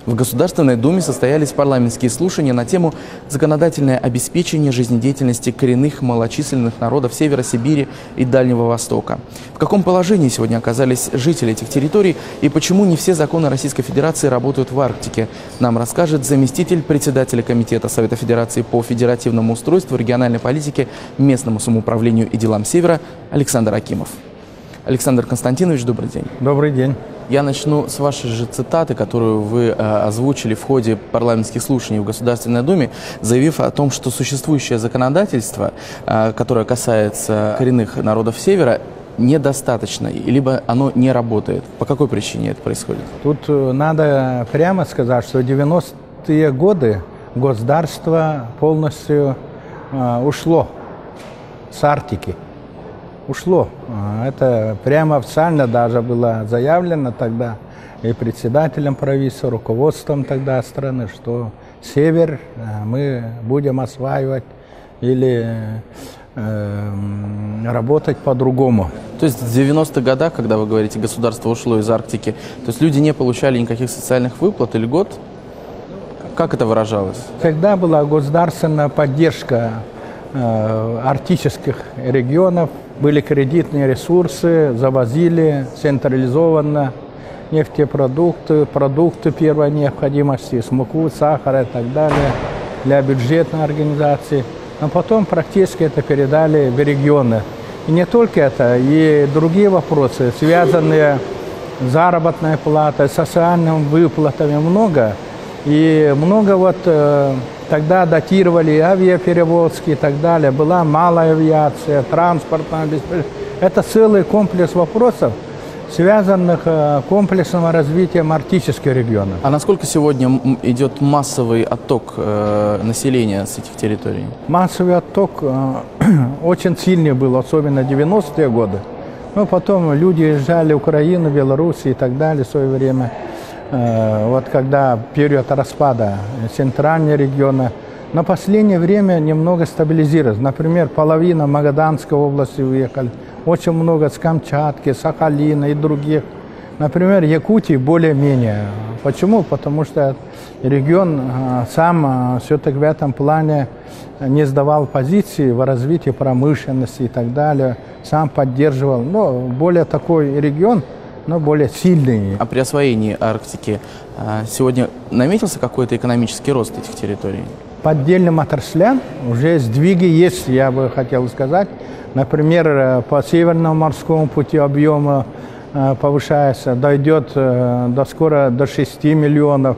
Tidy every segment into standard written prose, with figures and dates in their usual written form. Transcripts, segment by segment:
В Государственной Думе состоялись парламентские слушания на тему «Законодательное обеспечение жизнедеятельности коренных малочисленных народов Севера Сибири и Дальнего Востока». В каком положении сегодня оказались жители этих территорий и почему не все законы Российской Федерации работают в Арктике, нам расскажет заместитель председателя Комитета Совета Федерации по федеративному устройству, региональной политике, местному самоуправлению и делам Севера Александр Акимов. Александр Константинович, добрый день. Добрый день. Я начну с вашей же цитаты, которую вы озвучили в ходе парламентских слушаний в Государственной Думе, заявив о том, что существующее законодательство, которое касается коренных народов Севера, недостаточно, либо оно не работает. По какой причине это происходит? Тут надо прямо сказать, что в 90-е годы государство полностью ушло с Арктики. Ушло. Это прямо официально даже было заявлено тогда и председателем правительства, руководством тогда страны, что север мы будем осваивать или работать по-другому. То есть в 90-х годах, когда вы говорите, государство ушло из Арктики, то есть люди не получали никаких социальных выплат или льгот? Как это выражалось? Всегда была государственная поддержка арктических регионов, были кредитные ресурсы, завозили централизованно нефтепродукты, продукты первой необходимости, муку, сахар и так далее для бюджетной организации. Но потом практически это передали в регионы. И не только это, и другие вопросы, связанные с заработной платой, социальными выплатами, много. И много вот тогда датировали авиаперевозки и так далее. Была малая авиация, транспортная обеспечение. Это целый комплекс вопросов, связанных с комплексным развитием арктических регионов. А насколько сегодня идет массовый отток населения с этих территорий? Массовый отток очень сильный был, особенно в 90-е годы. Но потом люди уезжали в Украину, Беларусь и так далее в свое время. Вот когда период распада центрального региона, на последнее время немного стабилизировалось. Например, половина Магаданской области уехали, очень много с Камчатки, Сахалина и других. Например, Якутии более-менее. Почему? Потому что регион сам все-таки в этом плане не сдавал позиции в развитии промышленности и так далее, сам поддерживал. Но более такой регион, но более сильные. А при освоении Арктики сегодня наметился какой-то экономический рост этих территорий? По отдельным отраслям уже сдвиги есть, я бы хотел сказать. Например, по Северному морскому пути объем повышается, дойдет скоро до 6 миллионов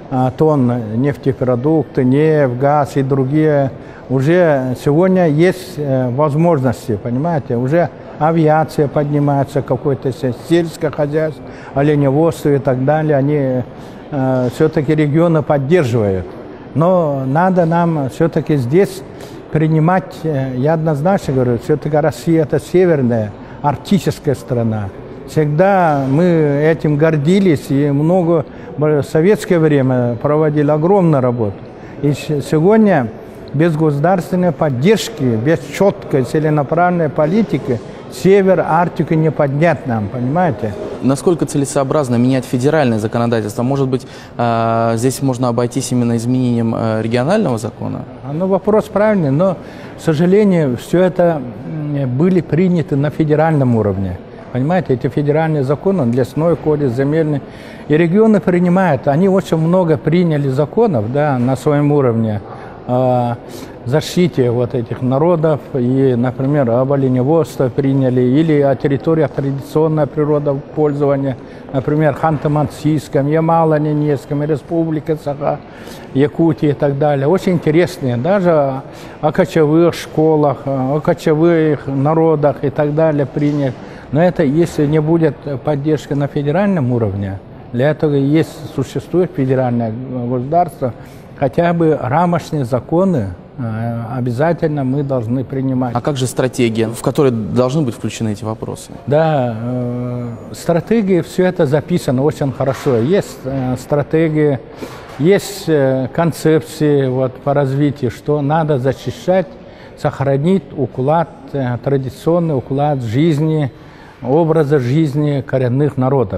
тонн нефтепродукты, нефть, газ и другие. Уже сегодня есть возможности, понимаете, уже авиация поднимается, какое-то сельское хозяйство, оленеводство и так далее. Они все-таки регионы поддерживают. Но надо нам все-таки здесь принимать, я однозначно говорю, все-таки Россия – это северная, арктическая страна. Всегда мы этим гордились и много в советское время проводили огромную работу. И сегодня без государственной поддержки, без четкой целенаправленной политики север Арктику не поднять нам, понимаете? Насколько целесообразно менять федеральное законодательство? Может быть, здесь можно обойтись именно изменением регионального закона? Ну, вопрос правильный, но, к сожалению, все это были приняты на федеральном уровне. Понимаете, эти федеральные законы, лесной кодекс, земельный, и регионы принимают. Они очень много приняли законов, да, на своем уровне о защите вот этих народов, и, например, об оленеводстве приняли, или о территориях традиционного природопользования, например, Ханты-Мансийском, Ямало-Ненецком, Республика Саха, Якутии и так далее. Очень интересные, даже о кочевых школах, о кочевых народах и так далее приняли. Но это если не будет поддержки на федеральном уровне, для этого существует федеральное государство, хотя бы рамочные законы обязательно мы должны принимать. А как же стратегия, в которой должны быть включены эти вопросы? Да, стратегии, все это записано очень хорошо. Есть стратегии, есть концепции вот, по развитию, что надо защищать, сохранить уклад, традиционный уклад жизни, образа жизни коренных народов.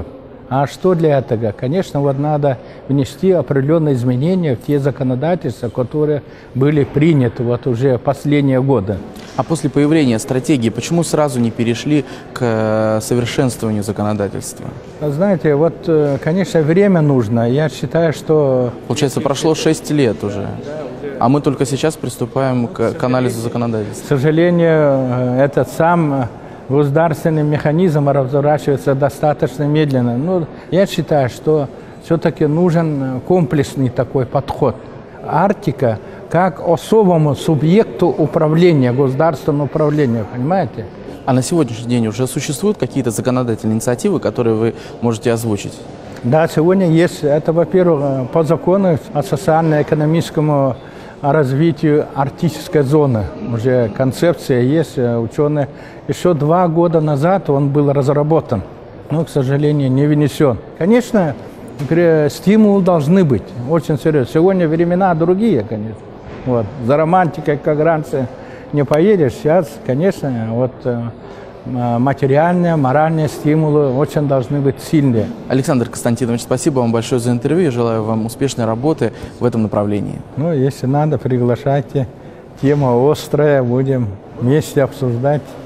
А что для этого? Конечно, вот надо внести определенные изменения в те законодательства, которые были приняты вот уже последние годы. А после появления стратегии, почему сразу не перешли к совершенствованию законодательства? Знаете, вот, конечно, время нужно. Я считаю, что... Получается, прошло 6 лет уже, а мы только сейчас приступаем к анализу законодательства. К сожалению, этот сам государственный механизм разворачивается достаточно медленно. Но я считаю, что все-таки нужен комплексный такой подход. Арктика как особому субъекту управления, государственного управления, понимаете? А на сегодняшний день уже существуют какие-то законодательные инициативы, которые вы можете озвучить? Да, сегодня есть. Это, во-первых, по закону о социально-экономическому развитию арктической зоны. Уже концепция есть, ученые. Еще 2 года назад он был разработан, но, к сожалению, не внесен. Конечно, стимулы должны быть, очень серьезно. Сегодня времена другие, конечно. Вот. За романтикой, как раньше, не поедешь. Сейчас, конечно, вот материальные, моральные стимулы очень должны быть сильные. Александр Константинович, спасибо вам большое за интервью. Я желаю вам успешной работы в этом направлении. Ну, если надо, приглашайте. Тема острая, будем вместе обсуждать.